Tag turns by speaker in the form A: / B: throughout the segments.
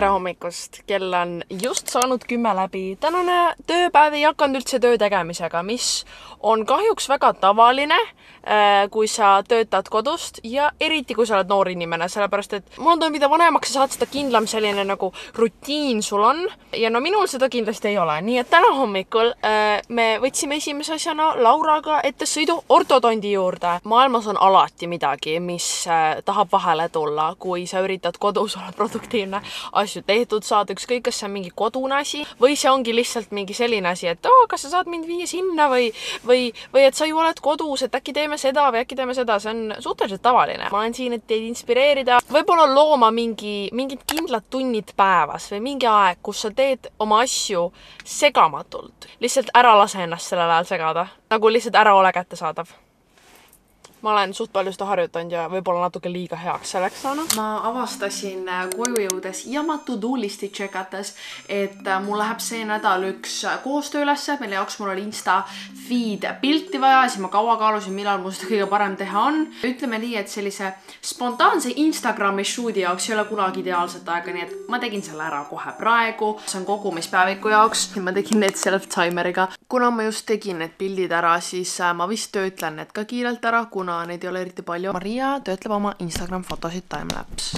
A: tere hommikust, kell on just saanud 10 läbi. Tänane tööpäev ei hakanud üldse töö tegemisega, mis on kahjuks väga tavaline, kui sa töötad kodust ja eriti kui sa oled noor inimene, sellepärast et mul on mida vanemaks sa saad, seda kindlam selline nagu rutiin sul on ja no minul seda kindlasti ei ole. Nii et täna hommikul me võtsime esimese asjana Lauraga ette sõidu ortodondi juurde. Maailmas on alati midagi, mis tahab vahele tulla, kui sa üritad kodus olla produktiivne, asju tehtud saada, ükskõik kas see on mingi kodune asi või see ongi lihtsalt mingi selline asi, et kas sa saad mind viia sinna või et sa ju oled kodus, et äkki teeme seda või äkki teeme seda, see on suhteliselt tavaline. Ma olen siin, et teid inspireerida, võib-olla looma mingid kindlad tunnid päevas või mingi aeg, kus sa teed oma asju segamatult. Lihtsalt ära lase ennast sellel ajal segada, nagu lihtsalt ära ole kättesaadav. Ma olen suht palju seda harjutanud ja võib-olla natuke liiga heaks selleks saanud. Ma avastasin koju jõudes ja ma to-do listi tšekates, et mul läheb see nädal üks koostöö ülesse, mille jaoks mul oli Insta feed pilti vaja, siis ma kaua kaalusin, millal mul seda kõige parem teha on. Ütleme nii, et sellise spontaanse Instagrami shooti jaoks ei ole kunagi ideaalset aega, nii et ma tegin selle ära kohe praegu. See on kogumispäeviku jaoks ja ma tegin need self-timeriga. Kuna ma just tegin need pildid ära, siis ma vist töötlen need ka kiirelt ära, kuna neid ei ole eriti palju. Maria töötleb oma Instagram fotosid timelapse.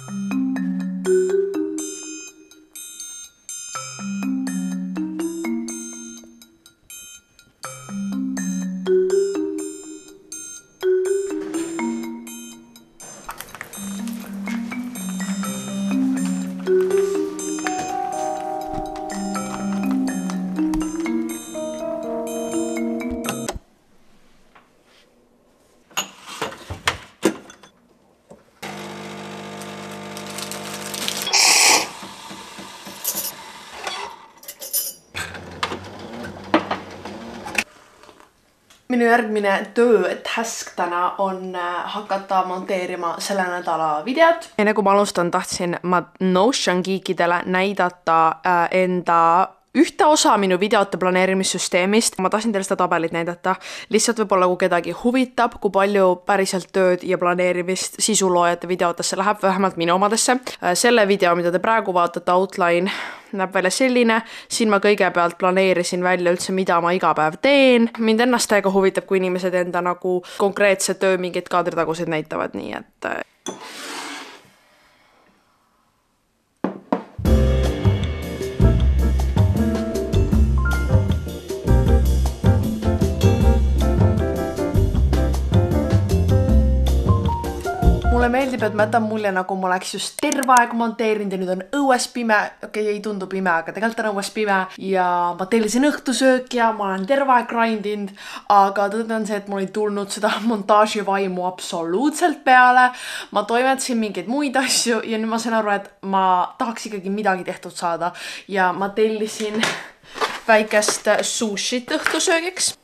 A: Minu järgmine töötask täna on hakata monteerima selle nädala videot. Enne kui ma alustan, tahtsin ma Notion geekidele näidata enda ühte osa minu videote planeerimissüsteemist. Ma tahtsin teile seda tabelit näidata. Lihtsalt võib-olla kui kedagi huvitab, kui palju päriselt tööd ja planeerimist sisuloojate videotesse läheb, vähemalt minu omadesse. Selle video, mida te praegu vaatate, outline, näeb välja selline. Siin ma kõigepealt planeerisin välja üldse, mida ma iga päev teen. Mind ennast täiega huvitab, kui inimesed enda nagu konkreetse töö mingeid kaadritagusid näitavad, nii et mulle meeldib, et ma jätan mulje, nagu ma oleks just terve aeg monteerinud ja nüüd on õues pime. Okei, ei tundu pime, aga tegelikult on õues pime. Ja ma tellisin õhtusöök ja ma olen terve aeg grindinud. Aga tõde on see, et mul ei tulnud seda montaaži vaimu absoluutselt peale. Ma toimetasin mingeid muid asju ja nüüd ma sain aru, et ma tahaks ikkagi midagi tehtud saada. Ja ma tellisin väikest sushit õhtusöögiks.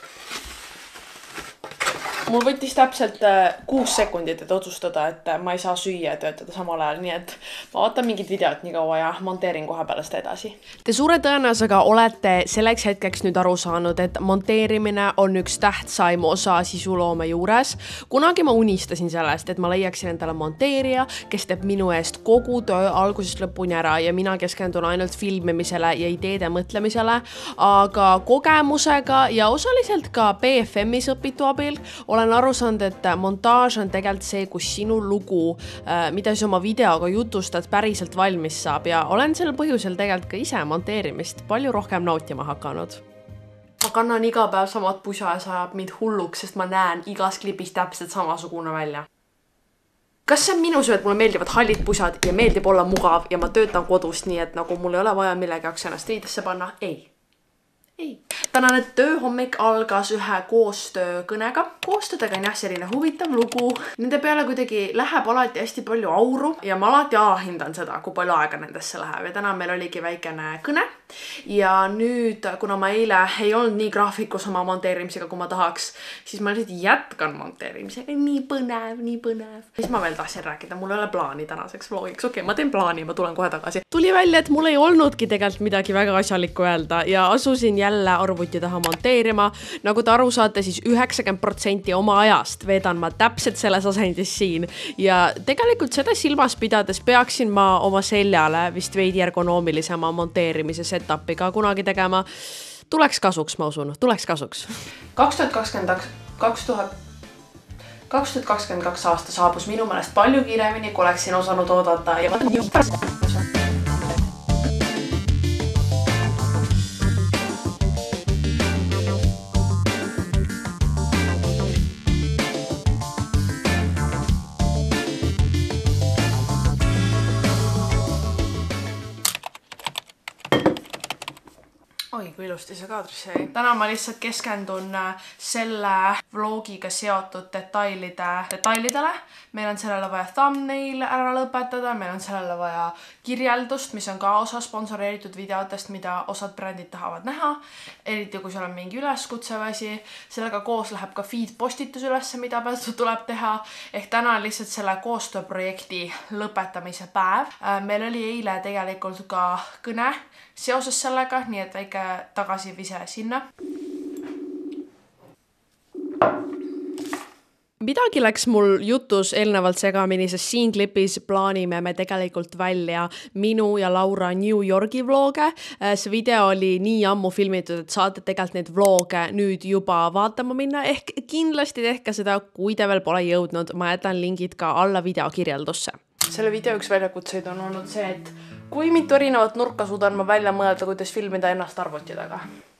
A: Mul võttis täpselt 6 sekundit, et otsustada, et ma ei saa süüa ja töötada samal ajal, nii et ma vaatan mingit videot nii kaua ja monteerin kohe peale seda edasi. Te suure tõenäosusega olete selleks hetkeks nüüd aru saanud, et monteerimine on üks tähtsaim osa sisuloome juures. Kunagi ma unistasin sellest, et ma leiaksin endale monteerija, kes teeb minu eest kogu töö algusest lõpuni ära ja mina keskendun ainult filmimisele ja ideede mõtlemisele, aga kogemusega ja osaliselt ka BFM-is õpitu abil olen aru saanud, et montaaž on tegelikult see, kus sinu lugu, mida sa oma videoga jutustad, päriselt valmis saab ja olen sellel põhjusel tegelikult ka ise monteerimist palju rohkem nautima hakanud. Ma kannan iga päev samad pusa ja sajab mind hulluks, sest ma näen igas klipis täpselt samasugune välja. Kas see on minu süü, et mulle meeldivad hallid pusad ja meeldib olla mugav ja ma töötan kodust, nii et nagu mul ei ole vaja millegi jaoks ennast riidesse panna? Ei. Tänane tööhommik algas ühe koostöökõnega. Koostöödega on jah selline huvitav lugu. Nende peale kuidagi läheb alati hästi palju auru ja ma alati alahindan seda, kui palju aega nendesse läheb. Ja täna meil oligi väikene kõne. Ja nüüd, kuna ma eile ei olnud nii graafikus oma monteerimisega, kui ma tahaks, siis ma lihtsalt jätkan monteerimisega. Nii põnev, nii põnev. Siis ma veel tahtsin rääkida, mul ei ole plaani tänaseks vlogiks. Okei, ma teen plaani, ma tulen kohe tagasi. Tuli välja, et mul ei olnudki tegelikult midagi väga asjalikku öelda ja asusin jälle arvuti taha monteerima. Nagu te aru saate, siis 90% oma ajast veedan ma täpselt selles asendis siin ja tegelikult seda silmas pidades peaksin ma oma seljale vist veidi ergonoomilisema monteerimise setupi ka kunagi tegema. Tuleks kasuks, ma usun, tuleks kasuks. 2022 aasta saabus minu meelest palju kiiremini, kui oleksin osanud oodata ja oi, kui ilusti see kaadris jäi. Täna ma lihtsalt keskendun selle vlogiga seotud detailidele. Meil on sellele vaja thumbnail ära lõpetada, meil on sellele vaja kirjeldust, mis on ka osa sponsoreeritud videotest, mida osad brändid tahavad näha. Eriti kui seal on mingi üleskutse või asi. Sellega koos läheb ka feed postitus ülesse, mida tuleb teha. Ehk täna on lihtsalt selle koostööprojekti lõpetamise päev. Meil oli eile tegelikult ka kõne seoses sellega, nii et väike tagasivise sinna. Midagi läks mul jutus eelnevalt segamini, sest siin klipis plaanime me tegelikult välja minu ja Laura New Yorgi vloge. See video oli nii ammu filmitud, et saate tegelikult neid vloge nüüd juba vaatama minna. Ehk kindlasti tehke seda, kui te veel pole jõudnud. Ma jätan lingid ka alla video kirjeldusse. Selle video üks väljakutseid on olnud see, et kui mitu erinevat nurka suudan ma välja mõelda, kuidas filmida ennast arvuti taga.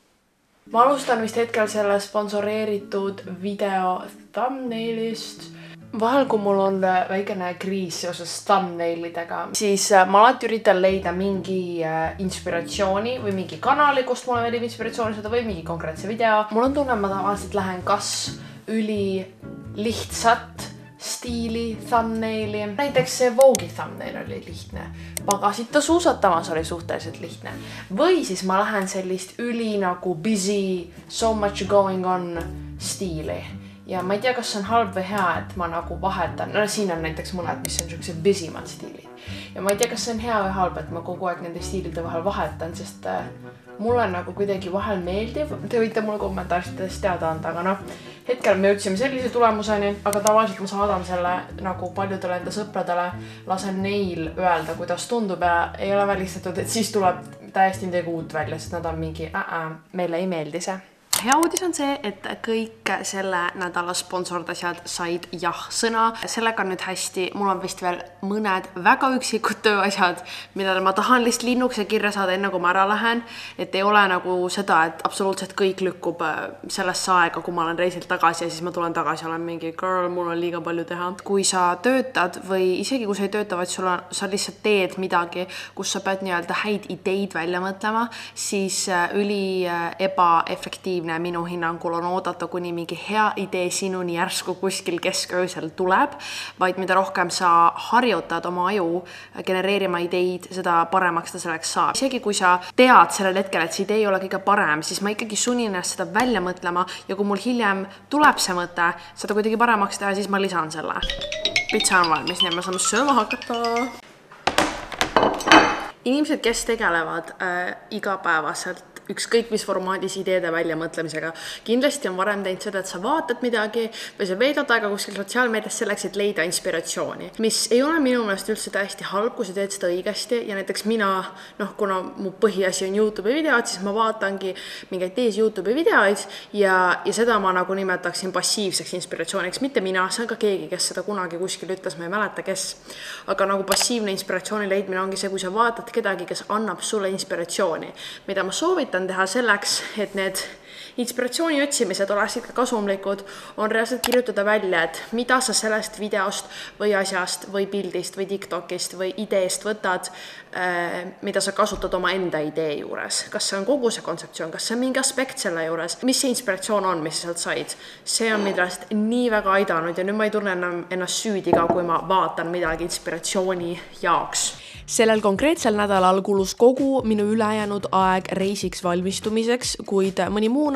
A: Ma alustan vist hetkel selle sponsoreeritud video thumbnailist. Vahel, kui mul on väikene kriis seoses thumbnailidega, siis ma alati üritan leida mingi inspiratsiooni või mingi kanali, kust mulle välib inspiratsiooni seda või mingi konkreetse video. Mul on tunne, ma tavaliselt lähen kas üli lihtsat stiili thumbnaili. Näiteks see Vogue'i thumbnail oli lihtne. Pagasita suusatamas oli suhteliselt lihtne. Või siis ma lähen sellist üli nagu busy, so much going on stiili. Ja ma ei tea, kas see on halb või hea, et ma nagu vahetan. No siin on näiteks mõned, mis on sellised busy'mad stiilid. Ja ma ei tea, kas see on hea või halb, et ma kogu aeg nende stiilide vahel vahetan, sest mulle nagu kuidagi vahel meeldib. Te võite mulle kommentaarides teada anda, aga hetkel me jõudsime sellise tulemuseni, aga tavaliselt ma saadan selle nagu paljudele enda sõpradele, lasen neil öelda, kuidas tundub ja ei ole välistatud, et siis tuleb täiesti midagi uut välja, sest nad on mingi, meile ei meeldi see. Hea uudis on see, et kõik selle nädala sponsordasjad said jah-sõna. Sellega on nüüd hästi. Mul on vist veel mõned väga üksikud tööasjad, mida ma tahan lihtsalt linnukese kirja saada enne, kui ma ära lähen. Et ei ole nagu seda, et absoluutselt kõik lükkub sellesse aega, kui ma olen reisilt tagasi ja siis ma tulen tagasi ja olen mingi girl, mul on liiga palju teha. Kui sa töötad või isegi kui sa ei tööta, vaid sa lihtsalt teed midagi, kus sa pead nii-öelda häid ideid välja mõtlema, siis üli ebaefektiivne minu hinnangul on oodata, kuni mingi hea idee sinuni järsku kuskil kesköösel tuleb, vaid mida rohkem sa harjutad oma aju genereerima ideid, seda paremaks ta selleks saab. Isegi kui sa tead sellel hetkel, et see idee ei ole kõige parem, siis ma ikkagi sunnin ennast seda välja mõtlema ja kui mul hiljem tuleb see mõte, seda kuidagi paremaks teha, siis ma lisan selle. Pitsa on valmis, nii et me saame sööma hakata. Inimesed, kes tegelevad igapäevaselt ükskõik mis formaadis ideede väljamõtlemisega. Kindlasti on varem teinud seda, et sa vaatad midagi või sa veedad aega kuskil sotsiaalmeedias selleks, et leida inspiratsiooni, mis ei ole minu meelest üldse täiesti halb, kui sa teed seda õigesti ja näiteks mina, kuna mu põhiasi on YouTube'i videod, siis ma vaatangi mingeid teisi YouTube'i videoid ja seda ma nagu nimetaksin passiivseks inspiratsiooniks. Mitte mina, see on ka keegi, kes seda kunagi kuskil ütles, ma ei mäleta, kes. Aga nagu passiivne inspiratsiooni leidmine ongi see, kui sa vaatad kedagi, kes annab sulle inspiratsiooni, mida ma soovitan teha selleks, et need inspiratsiooni otsimised oleksid ka kasumlikud, on reaalselt kirjutada välja, et mida sa sellest videost või asjast või pildist või TikTokist või ideest võtad, mida sa kasutad oma enda idee juures. Kas see on kogu see kontseptsioon, kas see on mingi aspekt selle juures, mis see inspiratsioon on, mis sa sealt said. See on midagi nii väga aidanud ja nüüd ma ei tunne enam ennast süüdi ka, kui ma vaatan midagi inspiratsiooni jaoks. Sellel konkreetsel nädalal kulus kogu minu ülejäänud aeg reisiks valmistumiseks, kuid mõni muu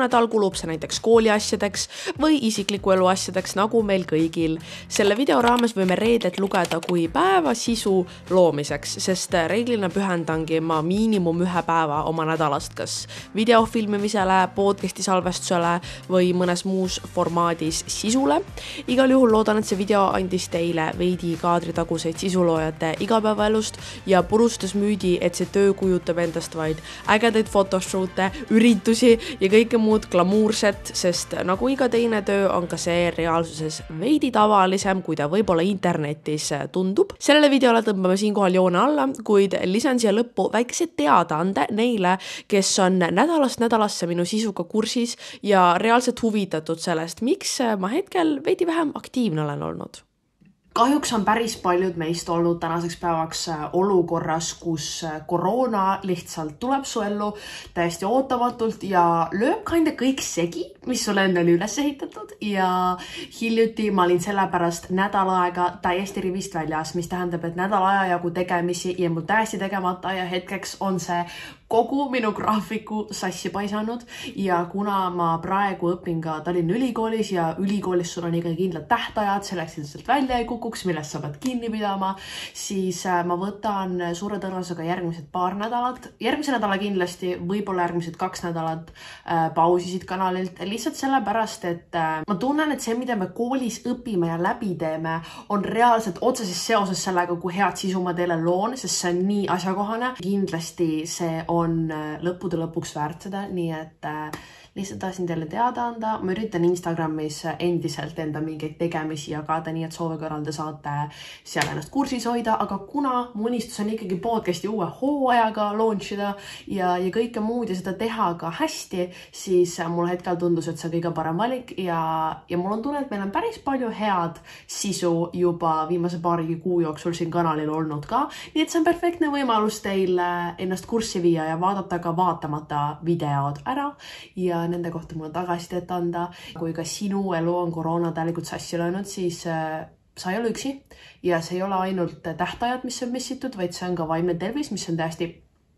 A: nädal kulub see näiteks kooliasjadeks või isikliku elu asjadeks, nagu meil kõigil. Selle video raames võime reedet lugeda kui päeva sisu loomiseks, sest reeglina pühendangi ma miinimum 1 päeva oma nädalast kas videofilmimisele, podcasti salvestusele või mõnes muus formaadis sisule. Igal juhul loodan, et see video andis teile veidi kaadritaguseid sisuloojate igapäevaelust ja purustas müüdi, et see töö kujutab endast vaid ägedaid fotoshoote, üritusi ja kõike muud glamuurset, sest nagu iga teine töö on ka see reaalsuses veidi tavalisem, kui ta võib-olla internetis tundub. Sellele videole tõmbame siinkohal joone alla, kuid lisan siia lõppu väikese teadaande neile, kes on nädalast nädalasse minu sisuga kursis ja reaalselt huvitatud sellest, miks ma hetkel veidi vähem aktiivne olen olnud. Kahjuks on päris paljud meist olnud tänaseks päevaks olukorras, kus koroona lihtsalt tuleb su ellu täiesti ootamatult ja lööb kanda kõik segi, mis sulle endale üles ehitatud ja hiljuti ma olin sellepärast nädal aega täiesti rivist väljas, mis tähendab, et nädal aja jagu tegemisi ja mul täiesti tegemata ja hetkeks on see kogu minu graafiku sassi paisanud ja kuna ma praegu õpin ka Tallinna Ülikoolis ja ülikoolis sul on ikkagi kindlad tähtajad, selleks ilmselt välja ei kukuks, millest sa pead kinni pidama, siis ma võtan suure tõenäosusega järgmised paar nädalat, järgmise nädala kindlasti, võib-olla järgmised 2 nädalat pausisid kanalilt, lihtsalt sellepärast, et ma tunnen, et see, mida me koolis õpime ja läbi teeme, on reaalselt otseses seoses sellega, kui head sisu ma teile loon, sest see on nii asjakohane. Kindlasti see on lõppude lõpuks väärt seda, nii et lihtsalt tahtsin teile teada anda. Ma üritan Instagramis endiselt enda mingeid tegemisi jagada, nii et soovi korral te saate seal ennast kursis hoida, aga kuna mu unistus on ikkagi podcasti uue hooajaga launchida ja kõike muud ja seda teha ka hästi, siis mul hetkel tundus, et see kõige parem valik ja mul on tunne, et meil on päris palju head sisu juba viimase paari kuu jooksul siin kanalil olnud ka, nii et see on perfektne võimalus teil ennast kurssi viia ja vaadata ka vaatamata videod ära ja nende kohta mul tagasisidet anda. Kui ka sinu elu on koroona täielikult sassi löönud, siis sa ei ole üksi ja see ei ole ainult tähtajad, mis on missitud, vaid see on ka vaimne tervis, mis on täiesti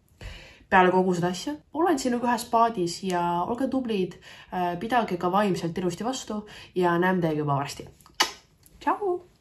A: peale kogu seda asja. Olen sinuga ühes paadis ja olge tublid, pidage ka vaimselt ilusti vastu ja näeme teiega juba varsti. Tšau!